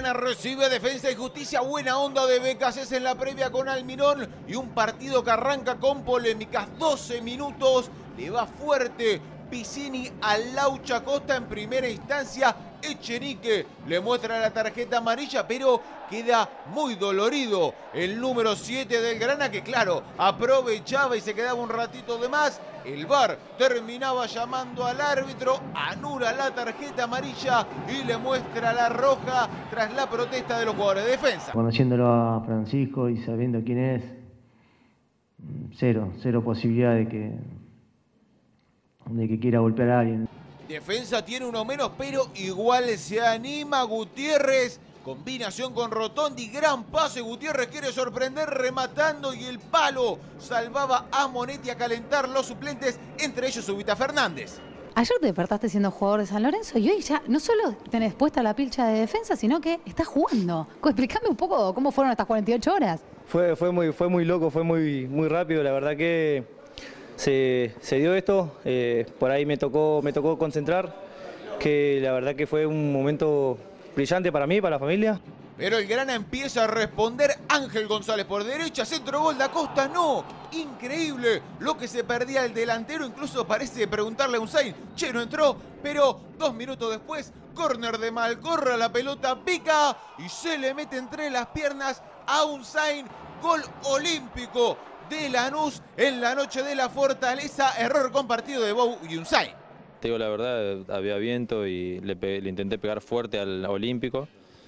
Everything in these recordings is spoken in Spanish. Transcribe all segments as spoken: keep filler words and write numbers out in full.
Grana recibe Defensa y Justicia. Buena onda de B K C S en la previa con Almirón. Y un partido que arranca con polémicas. doce minutos. Le va fuerte Piscini al Laucha Costa en primera instancia. Echenique le muestra la tarjeta amarilla, pero queda muy dolorido el número siete del Grana, que claro, aprovechaba y se quedaba un ratito de más. El V A R terminaba llamando al árbitro, anula la tarjeta amarilla y le muestra la roja tras la protesta de los jugadores de Defensa. Conociéndolo a Francisco y sabiendo quién es, cero, cero posibilidad de que, de que quiera golpear a alguien. Defensa tiene uno menos, pero igual se anima Gutiérrez. Combinación con Rotondi, gran pase. Gutiérrez quiere sorprender rematando y el palo salvaba a Monetti a calentar los suplentes, entre ellos Ubita Fernández. Ayer te despertaste siendo jugador de San Lorenzo y hoy ya no solo tenés puesta la pilcha de Defensa, sino que estás jugando. Explícame un poco cómo fueron estas cuarenta y ocho horas. Fue, fue, muy, fue muy loco, fue muy, muy rápido, la verdad que se, se dio esto, eh, por ahí me tocó, me tocó concentrar, que la verdad que fue un momento brillante para mí, para la familia. Pero el Grana empieza a responder. Ángel González por derecha, centro gol de Acosta, no. Increíble lo que se perdía el delantero, incluso parece preguntarle a Unzain, che, no entró, pero dos minutos después, córner de Malcorra, la pelota pica y se le mete entre las piernas a Unzain. Gol olímpico de Lanús en la noche de la Fortaleza, error compartido de Bou y Unzain. Te digo la verdad, había viento y le, le intenté pegar fuerte al olímpico,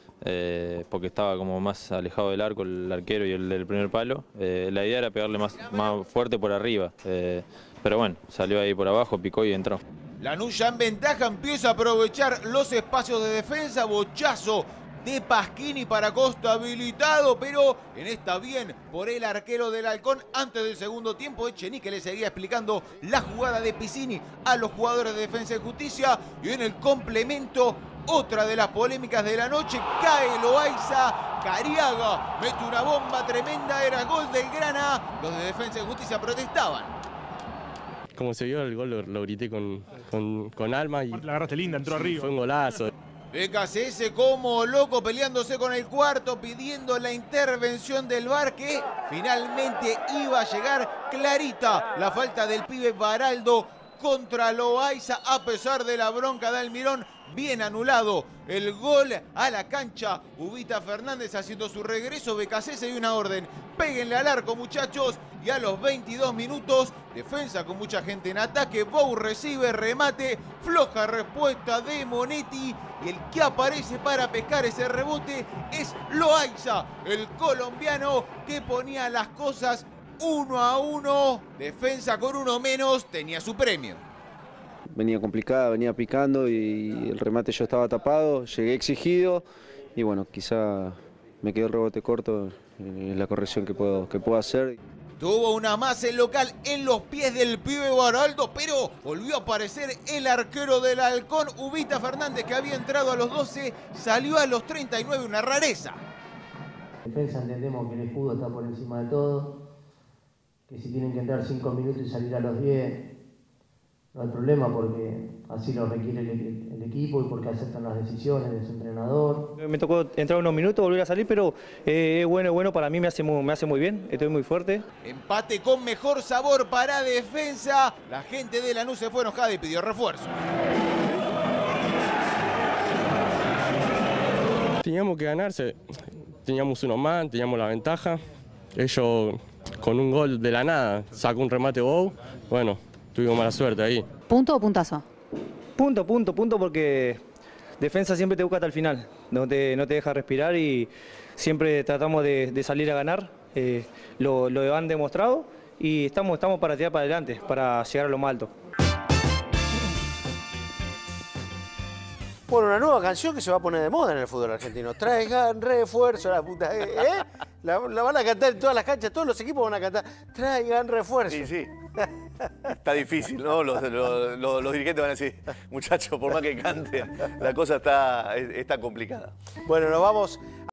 eh, porque estaba como más alejado del arco el arquero y el del primer palo. Eh, la idea era pegarle más, más fuerte por arriba, eh, pero bueno, salió ahí por abajo, picó y entró. Lanús ya en ventaja, empieza a aprovechar los espacios de defensa. Bochazo de Pasquini para Costa habilitado, pero en esta bien por el arquero del Halcón. Antes del segundo tiempo, Echenique le seguía explicando la jugada de Piscini a los jugadores de Defensa y Justicia. Y en el complemento, otra de las polémicas de la noche, cae Loaiza, Cariaga mete una bomba tremenda, era gol del Grana. Los de Defensa y Justicia protestaban. Como se vio el gol, lo, lo grité con, con, con alma. Y la agarraste linda, entró sí, arriba. Fue un golazo. B K C S como loco peleándose con el cuarto, pidiendo la intervención del V A R, que finalmente iba a llegar clarita la falta del pibe Baraldo contra Loaiza, a pesar de la bronca de Almirón. Bien anulado el gol a la cancha. Ubita Fernández haciendo su regreso. B K C S y una orden: péguenle al arco, muchachos. Y a los veintidós minutos, Defensa con mucha gente en ataque. Bou recibe, remate, floja respuesta de Monetti. Y el que aparece para pescar ese rebote es Loaiza, el colombiano, que ponía las cosas uno a uno. Defensa con uno menos tenía su premio. Venía complicada, venía picando y el remate yo estaba tapado, llegué exigido y bueno, quizá me quedó el rebote corto en la corrección que puedo, que puedo hacer. Tuvo una más el local en los pies del pibe Baraldo, pero volvió a aparecer el arquero del Halcón, Ubita Fernández, que había entrado a los doce, salió a los treinta y nueve, una rareza. Defensa entendemos que el escudo está por encima de todo, que si tienen que entrar cinco minutos y salir a los diez, no hay problema porque así lo requiere el, el equipo y porque aceptan las decisiones de su entrenador. Me tocó entrar unos minutos, volver a salir, pero eh, es bueno, bueno, para mí me hace, muy, me hace muy bien, estoy muy fuerte. Empate con mejor sabor para Defensa. La gente de Lanús se fue enojada y pidió refuerzo. Teníamos que ganarse, teníamos uno más, teníamos la ventaja. Ellos con un gol de la nada, sacó un remate Bou, bueno, tuvimos mala suerte ahí. ¿Punto o puntazo? Punto, punto, punto, porque Defensa siempre te busca hasta el final, no te, no te deja respirar y siempre tratamos de, de salir a ganar, eh, lo, lo han demostrado y estamos, estamos para tirar para adelante, para llegar a lo más alto. Bueno, una nueva canción que se va a poner de moda en el fútbol argentino. Traigan refuerzo, la puta. ¿Eh? La, la van a cantar en todas las canchas, todos los equipos van a cantar. Traigan refuerzo. Sí, sí. Está difícil, ¿no? Los, los, los, los dirigentes van a decir, muchachos, por más que canten, la cosa está, está complicada. Bueno, nos vamos